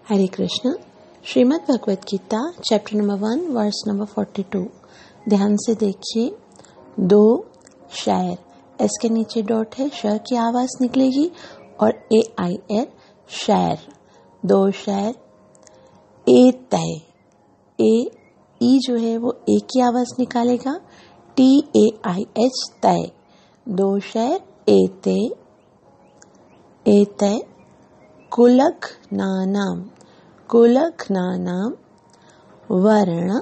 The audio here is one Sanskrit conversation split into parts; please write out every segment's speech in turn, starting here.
हरे Krishna. Shrimad Bhagavad Gita chapter number 1 verse number 42। ध्यान से देखिए। 2 शैर, एस के नीचे डॉट है, श की आवाज निकलेगी और AIR शैर, 2 शैर। ए तय, ई जो है वो ए की आवाज निकालेगा, TAIH तय, 2 शैर ए तय। कुलक नानाम, कुलक नानाम वर्ण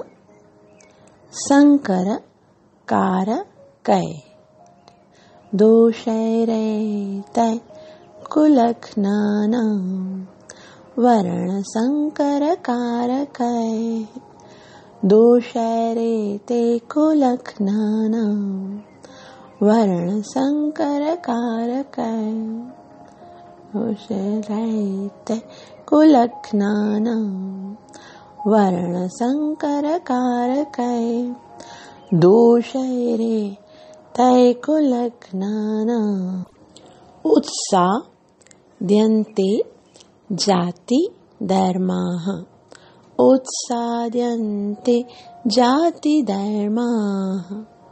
संकर कारकै, 2 शैर तय कुलक नानाम वर्ण संकर कारकै, 2 शैर ते कुलक नानाम वर्ण संकर कारकै, 2 शैर ते कुलक नानाम वर्ण संकर कारकै, 2 शैर तय कुलक नानाम उत्साद्यन्ते जाति धर्माः, उत्साद्यन्ते जाति धर्माः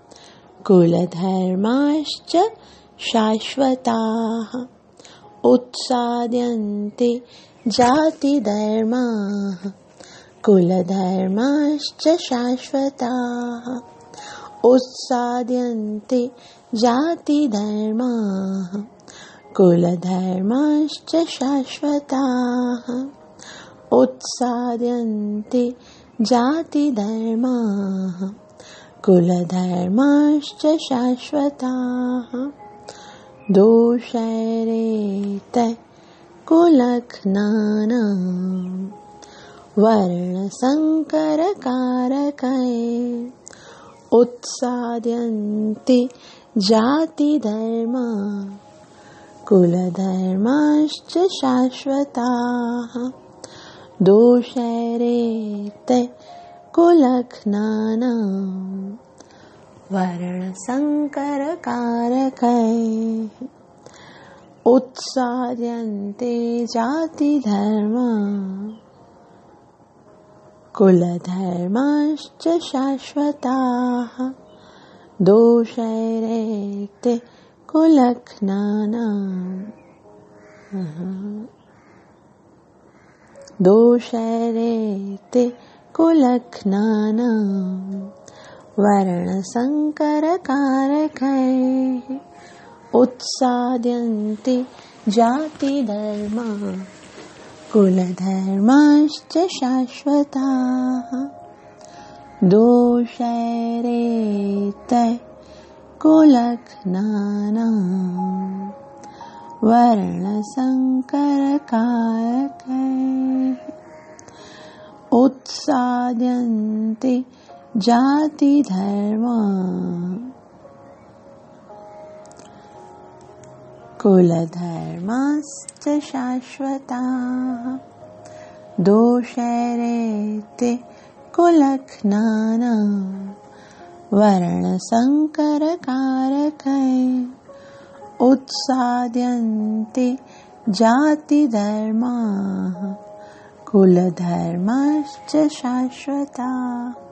कुलधर्माश्च शाश्वताः, उत्साद्यन्ते जाति धर्माः कुलधर्माश्च शाश्वताः, उत्साद्यन्ते जाति धर्माः कुलधर्माश्च शाश्वताः, उत्साद्यन्ते जाति धर्माः कुलधर्माश्च शाश्वताः, 2 शैर तय कुलक नानाम वर्ण संकर कारकै, उत्साद्यन्ते जाति धर्मा कुलधर्माश्च शाश्वताः, 2 शैर तय कुलक नानाम वर्ण संकर कारकै, उत्साद्यन्ते जाति धर्मा कुलधर्माश्च शाश्वताः, 2 शैर ते कुलक नानाम 2 शैर ते कुलक नानाम वर्ण संकर कारकै, उत्साद्यन्ते जाति धर्मा कुलधर्माश्च शाश्वताः, 2 शैर तय कुलक नानाम वर्ण संकर कारकै, उत्साद्यन्ते जाति धर्मा कुलधर्माश्च शाश्वताः, 2 शैर ते कुलक नानाम वर्ण संकर कारकै, उत्साद्यन्ते जाति धर्माः कुलधर्माश्च शाश्वताः,